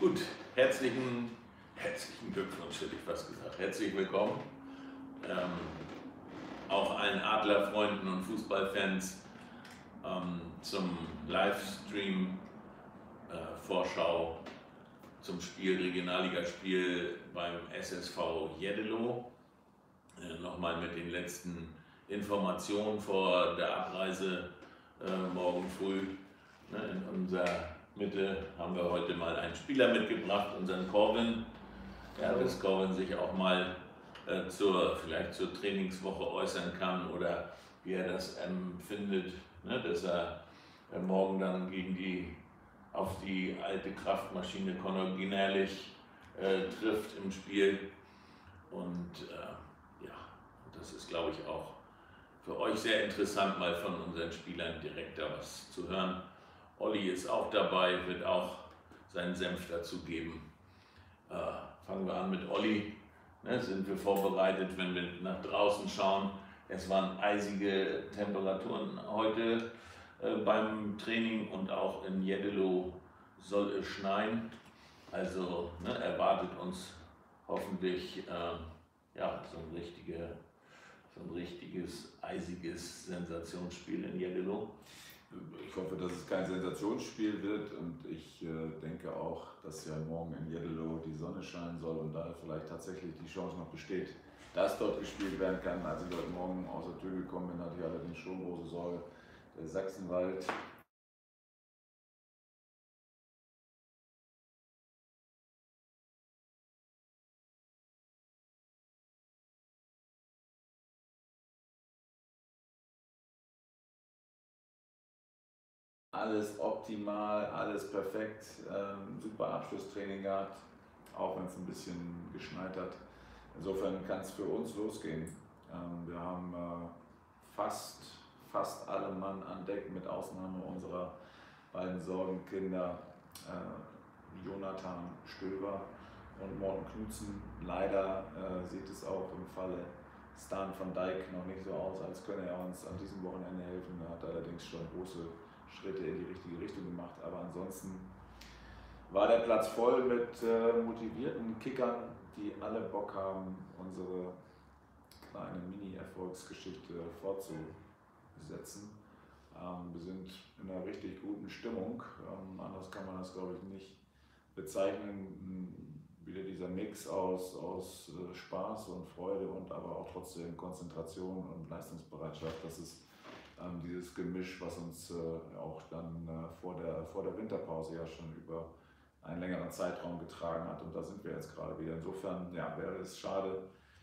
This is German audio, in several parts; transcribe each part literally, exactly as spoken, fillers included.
Gut, herzlichen, herzlichen Glückwunsch, hätte ich fast gesagt. Herzlich willkommen. Ähm, auch allen Adlerfreunden und Fußballfans ähm, zum Livestream äh, Vorschau zum Spiel, Regionalligaspiel beim S S V Jeddelo. Äh, Nochmal mit den letzten Informationen vor der Abreise äh, morgen früh. Ne, in unserer Mitte haben wir heute mal einen Spieler mitgebracht, unseren Corwin. Ja, dass Corwin sich auch mal äh, zur, vielleicht zur Trainingswoche äußern kann oder wie er das empfindet, ne, dass er äh, morgen dann gegen die, auf die alte Kraftmaschine Conor Ginnerlich äh, trifft im Spiel. Und äh, ja, das ist, glaube ich, auch für euch sehr interessant, mal von unseren Spielern direkt da was zu hören. Olli ist auch dabei, wird auch seinen Senf dazu geben. Äh, fangen wir an mit Olli. Ne, sind wir vorbereitet, wenn wir nach draußen schauen. Es waren eisige Temperaturen heute äh, beim Training und auch in Jeddelo soll es schneien. Also ne, erwartet uns hoffentlich äh, ja, so ein, richtige, so ein richtiges, eisiges Sensationsspiel in Jeddelo. Ich hoffe, dass es kein Sensationsspiel wird und ich äh, denke auch, dass ja morgen in Jeddelo die Sonne scheinen soll und da vielleicht tatsächlich die Chance noch besteht, dass dort gespielt werden kann. Als ich heute Morgen aus der Tür gekommen bin, hatte ich allerdings schon große Sorge. Der Sachsenwald alles optimal, alles perfekt, ähm, super Abschlusstraining gehabt, auch wenn es ein bisschen geschneit hat. Insofern kann es für uns losgehen. Ähm, wir haben äh, fast, fast alle Mann an Deck, mit Ausnahme unserer beiden Sorgenkinder äh, Jonathan Stöber und Morten Knutzen. Leider äh, sieht es auch im Falle Stan van Dijk noch nicht so aus, als könne er uns an diesem Wochenende helfen. Er hat allerdings schon große Schritte in die richtige Richtung gemacht, aber ansonsten war der Platz voll mit äh, motivierten Kickern, die alle Bock haben, unsere kleine Mini-Erfolgsgeschichte fortzusetzen. Ähm, wir sind in einer richtig guten Stimmung, ähm, anders kann man das, glaube ich, nicht bezeichnen. Wieder dieser Mix aus, aus äh, Spaß und Freude und aber auch trotzdem Konzentration und Leistungsbereitschaft. Das ist ähm, dieses Gemisch, was uns äh, auch dann äh, vor, der, vor der Winterpause ja schon über einen längeren Zeitraum getragen hat und da sind wir jetzt gerade wieder. Insofern ja, wäre es schade,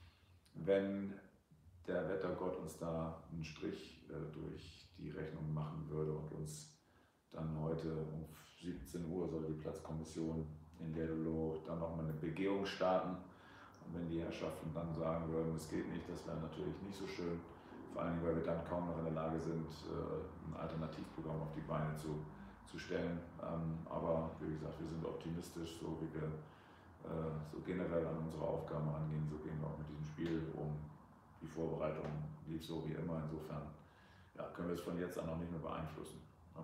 wenn der Wettergott uns da einen Strich äh, durch die Rechnung machen würde und uns dann heute um siebzehn Uhr soll die Platzkommission in Jeddelo dann nochmal eine Begehung starten. Und wenn die Herrschaften dann sagen würden, es geht nicht, das wäre natürlich nicht so schön. Vor allem, weil wir dann kaum noch in der Lage sind, ein Alternativprogramm auf die Beine zu, zu stellen. Aber wie gesagt, wir sind optimistisch, so wie wir so generell an unsere Aufgaben rangehen, so gehen wir auch mit diesem Spiel um. Die Vorbereitung lief so wie immer, insofern ja, können wir es von jetzt an noch nicht mehr beeinflussen.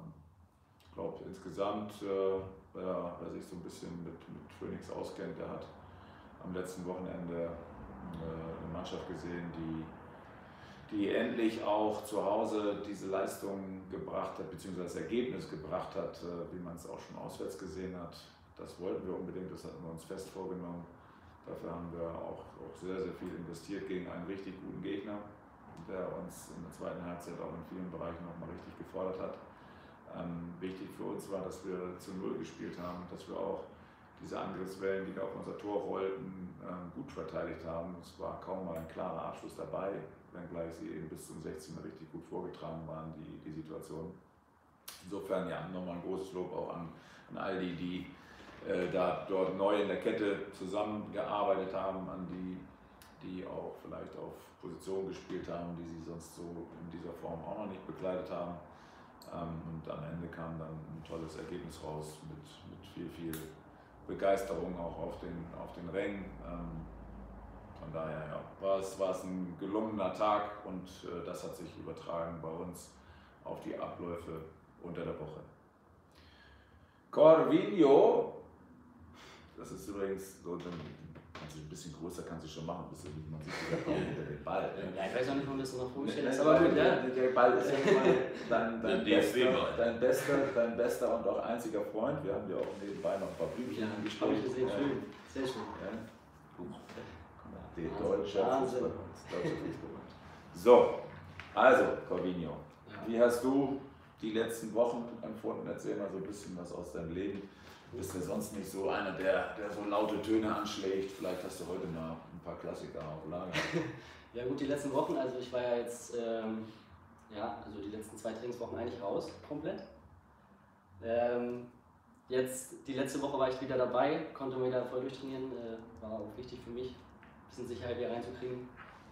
Ich glaube insgesamt, wer, wer sich so ein bisschen mit, mit Phoenix auskennt, der hat am letzten Wochenende eine Mannschaft gesehen, die die endlich auch zu Hause diese Leistung gebracht hat, beziehungsweise das Ergebnis gebracht hat, wie man es auch schon auswärts gesehen hat. Das wollten wir unbedingt, das hatten wir uns fest vorgenommen. Dafür haben wir auch, auch sehr, sehr viel investiert gegen einen richtig guten Gegner, der uns in der zweiten Halbzeit auch in vielen Bereichen nochmal richtig gefordert hat. Ähm, wichtig für uns war, dass wir zu Null gespielt haben, dass wir auch diese Angriffswellen, die da auf unser Tor rollten, ähm, gut verteidigt haben. Es war kaum mal ein klarer Abschluss dabei, wenngleich sie eben bis zum sechzehner richtig gut vorgetragen waren, die, die Situation. Insofern ja, nochmal ein großes Lob auch an, an all die, die äh, da dort neu in der Kette zusammengearbeitet haben, an die, die auch vielleicht auf Positionen gespielt haben, die sie sonst so in dieser Form auch noch nicht bekleidet haben. Ähm, und am Ende kam dann ein tolles Ergebnis raus mit, mit viel, viel Begeisterung auch auf den, auf den Rängen. Ähm, von daher ja, war es, war es ein gelungener Tag und äh, das hat sich übertragen bei uns auf die Abläufe unter der Woche. Corvinho Das ist übrigens so, dann kannst du ein bisschen größer kannst du schon machen, bis man sieht, wie der kommt hinter den Ball. Ja, ich weiß auch nicht, warum das so noch vorgestellt Nee, ist, aber gut, ja. Der Ball ist ja immer dein, dein, Der bester, D F B-Ball. dein, bester, dein bester und auch einziger Freund. Wir haben dir auch nebenbei noch ein paar Blümchen Ja, gespielt. habe ich gesehen, schön. Sehr schön. Ja. Die Wahnsinn. deutsche Wahnsinn. Fußball. Deutsche Fußball. So, also Corvinho, Ja. wie hast du die letzten Wochen empfunden? Erzähl mal so ein bisschen was aus deinem Leben. Du bist ja sonst nicht so einer, der, der so laute Töne anschlägt. Vielleicht hast du heute mal ein paar Klassiker auf Lager. Ja gut, die letzten Wochen, also ich war ja jetzt, ähm, ja, also die letzten zwei Trainingswochen eigentlich raus, komplett. Ähm, jetzt, die letzte Woche war ich wieder dabei, konnte wieder voll durchtrainieren, äh, war auch wichtig für mich, ein bisschen Sicherheit wieder reinzukriegen.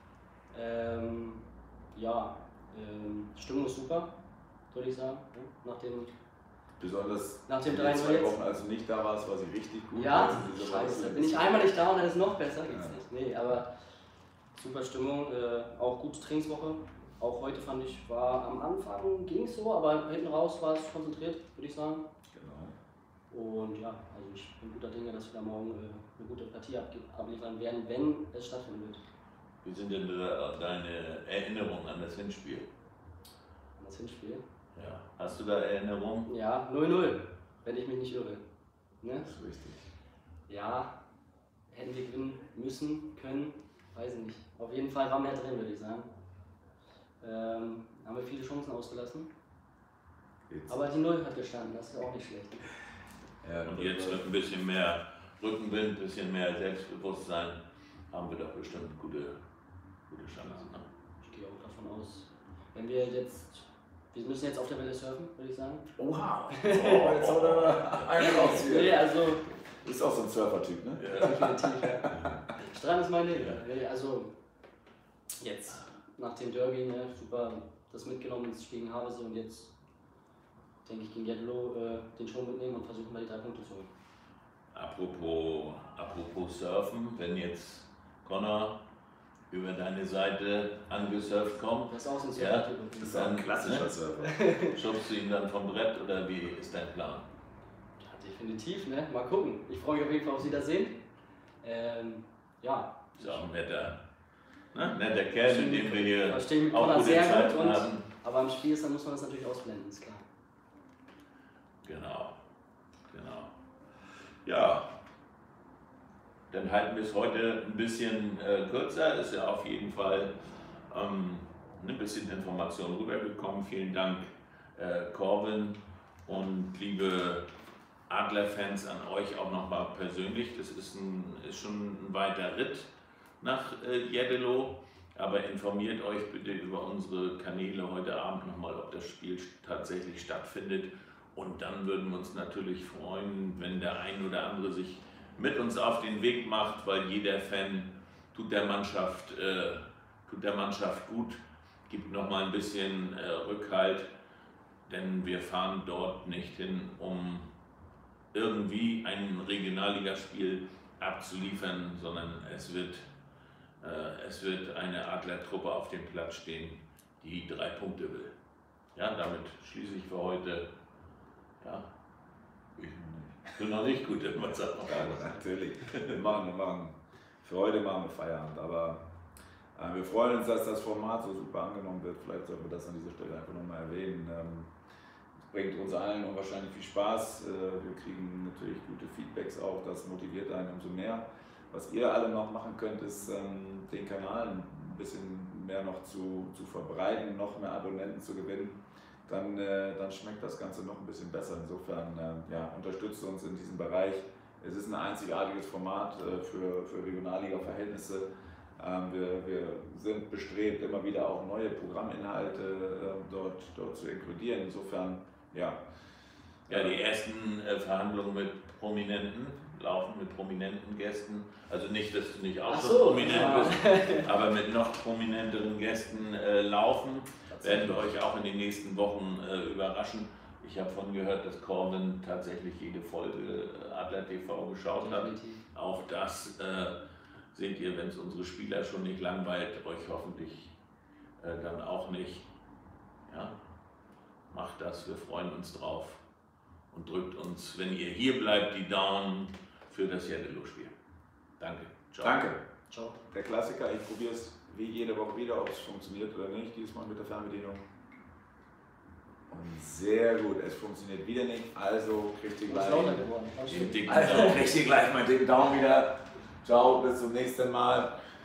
Ähm, ja, ähm, Stimmung ist super, würde ich sagen, ja, nach dem Besonders Nach dem in den drei null zwei jetzt. Wochen, als du nicht da warst, war sie richtig gut. Ja, Also diese scheiße. Woche- Bin ich einmal nicht da und dann ist es noch besser, geht's Ja. nicht. Nee, aber super Stimmung, äh, auch gute Trainingswoche. Auch heute fand ich, war am Anfang ging es so, aber hinten raus war es konzentriert, würde ich sagen. Genau. Und ja, also ich bin guter Dinge, dass wir da morgen äh, eine gute Partie abge- abliefern werden, wenn es stattfinden wird. Wie sind denn da deine Erinnerungen an das Hinspiel? An das Hinspiel. Ja. Hast du da Erinnerungen? Ja, null null, wenn ich mich nicht irre. Ne? Das ist richtig. Ja, hätten wir gewinnen müssen, können, weiß ich nicht. Auf jeden Fall war mehr drin, würde ich sagen. Ähm, haben wir viele Chancen ausgelassen. Jetzt. Aber die Null hat gestanden, das ist auch nicht schlecht. Ja, Und jetzt mit ein bisschen mehr Rückenwind, ein bisschen mehr Selbstbewusstsein haben wir doch bestimmt gute, gute Chancen. Ne? Ich gehe auch davon aus, wenn wir jetzt, wir müssen jetzt auf der Welle surfen, würde ich sagen. Oha! Oh, jetzt hat er einen raus hier. Nee, also Ist auch so ein Surfer-Typ, ne? Ja. definitiv, ja. Strand ist mein Leben. Ja. Nee, also jetzt nach dem Derby, ne, super das mitgenommen ins Spiel gegen Havelse und jetzt denke ich gegen Jeddelo äh, den Schwung mitnehmen und versuchen mal die drei Punkte zu holen. Apropos, apropos Surfen, wenn jetzt Connor über deine Seite angesurft kommt, Das ist auch so ein Ja, Surfer-Typ. Das ist auch ein klassischer Ne? Surfer. schubst du ihn dann vom Brett oder wie ist dein Plan? Ja, definitiv, ne? Mal gucken. Ich freue mich auf jeden Fall aufs Wiedersehen. Ähm, ja, Ist auch ein netter, ne? netter Kerl, mit dem wir hier verstehe mich mit auch Connor gute sehr Zeiten gut. Und, haben. aber im Spiel ist, dann muss man das natürlich ausblenden, ist klar. Genau, genau. Ja, dann halten wir es heute ein bisschen äh, kürzer. Ist ja auf jeden Fall ähm, ein bisschen Information rübergekommen. Vielen Dank, äh, Corvin, und liebe Adler-Fans, an euch auch nochmal persönlich. Das ist, ein, ist schon ein weiter Ritt nach äh, Jeddelo. Aber informiert euch bitte über unsere Kanäle heute Abend nochmal, ob das Spiel tatsächlich stattfindet. Und dann würden wir uns natürlich freuen, wenn der ein oder andere sich mit uns auf den Weg macht, weil jeder Fan tut der Mannschaft, äh, tut der Mannschaft gut, gibt nochmal ein bisschen äh, Rückhalt, denn wir fahren dort nicht hin, um irgendwie ein Regionalligaspiel abzuliefern, sondern es wird, äh, es wird eine Adlertruppe auf dem Platz stehen, die drei Punkte will. Ja, damit schließe ich für heute. Ja, ich bin noch nicht gut im WhatsApp. Ja, natürlich. Wir machen, wir machen, für heute machen wir Feierabend, aber äh, wir freuen uns, dass das Format so super angenommen wird. Vielleicht sollten wir das an dieser Stelle einfach nochmal erwähnen. Ähm, es bringt uns allen unwahrscheinlich viel Spaß. Äh, wir kriegen natürlich gute Feedbacks auch, das motiviert einen umso mehr. Was ihr alle noch machen könnt, ist ähm, den Kanal ein bisschen mehr noch zu, zu verbreiten, noch mehr Abonnenten zu gewinnen. Dann, äh, dann schmeckt das Ganze noch ein bisschen besser. Insofern äh, ja, unterstützt uns in diesem Bereich. Es ist ein einzigartiges Format äh, für, für Regionalliga-Verhältnisse. Ähm, wir, wir sind bestrebt, immer wieder auch neue Programminhalte äh, dort, dort zu inkludieren. Insofern, ja. Ja, die ersten äh, Verhandlungen mit Prominenten laufen, mit prominenten Gästen. Also nicht, dass du nicht auch Ach schon so, prominent ja. bist, aber mit noch prominenteren Gästen äh, laufen. Werden wir euch auch in den nächsten Wochen äh, überraschen. Ich habe von gehört, dass Corvin tatsächlich jede Folge äh, Adler T V geschaut hat. Definitiv. Auch das äh, seht ihr, wenn es unsere Spieler schon nicht langweilt, euch hoffentlich äh, dann auch nicht. Ja? Macht das, wir freuen uns drauf und drückt uns, wenn ihr hier bleibt, die Daumen für das Jeddelo-Spiel. Danke. Ciao. Danke. Ciao. Der Klassiker, ich probiere es wie jede Woche wieder, ob es funktioniert oder nicht, diesmal mit der Fernbedienung. Und sehr gut, es funktioniert wieder nicht, also kriegt ihr gleich, also kriegt ihr gleich meinen dicken Daumen wieder. Ciao, bis zum nächsten Mal.